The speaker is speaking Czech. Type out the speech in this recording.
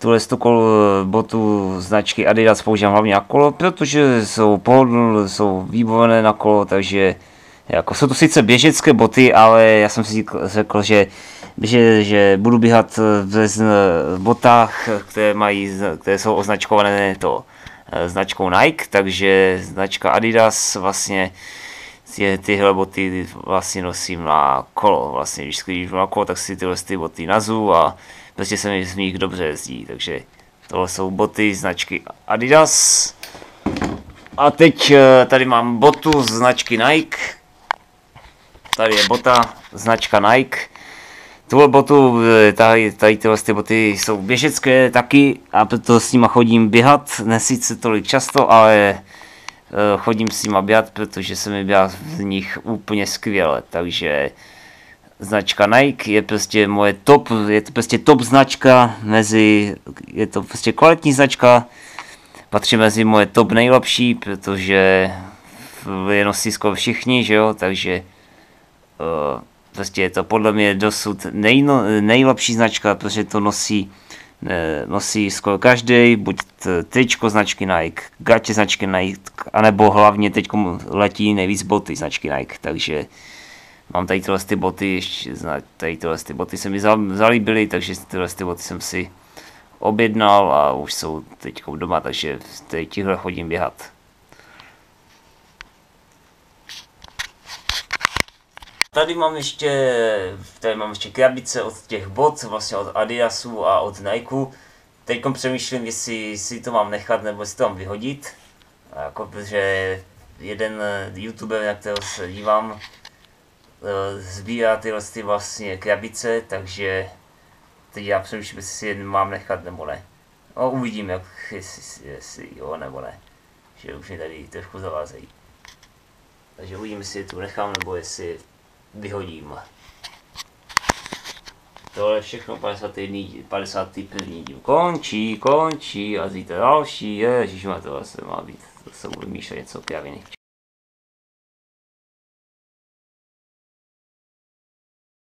tuhle botu značky Adidas používám hlavně na kolo, protože jsou pohodlné, jsou výborné na kolo, takže jako jsou to sice běžecké boty, ale já jsem si řekl, že budu běhat v botách, které jsou označkované značkou Nike, takže značka Adidas vlastně tyhle boty vlastně nosím na kolo. Vlastně když jdu na kolo, tak si tyhle boty nazu a prostě se mi z nich dobře jezdí, takže tohle jsou boty značky Adidas. A teď tady mám botu značky Nike. Tady je bota značka Nike. Tuhle botu, tady tyhle boty jsou běžecké taky a proto s nima chodím běhat, ne sice tolik často, ale chodím s nima běhat, protože se mi běhá v nich úplně skvěle, takže značka Nike je prostě moje top, je to prostě top značka, je to prostě kvalitní značka, patří mezi moje top nejlepší, protože je nosí skoro všichni, že jo, takže prostě je to podle mě dosud nejlepší značka, protože to nosí skoro každý, buď tričko značky Nike, gatě značky Nike, anebo hlavně teď letí nejvíc boty značky Nike, takže mám tady tyhle boty, tyhle boty se mi zalíbily, takže tyhle boty jsem si objednal a už jsou teď doma, takže tíhle chodím běhat. Tady mám ještě krabice od těch bot, vlastně od Adidasu a od Nikeu. Teď přemýšlím, jestli si to mám nechat nebo jestli to mám vyhodit. Protože jeden youtuber, na kterého se dívám, sbírá tyhle vlastně krabice, takže teď já přemýšlím, jestli si je mám nechat nebo ne. No, uvidím, jestli jo nebo ne. Že už mě tady trošku zavázejí. Takže uvidím, jestli je tu nechám nebo jestli vyhodím. Tohle všechno 51. díl končí a zítra další, ježišmarja, tohle se má být, to se budu vymýšlet něco, já nevím.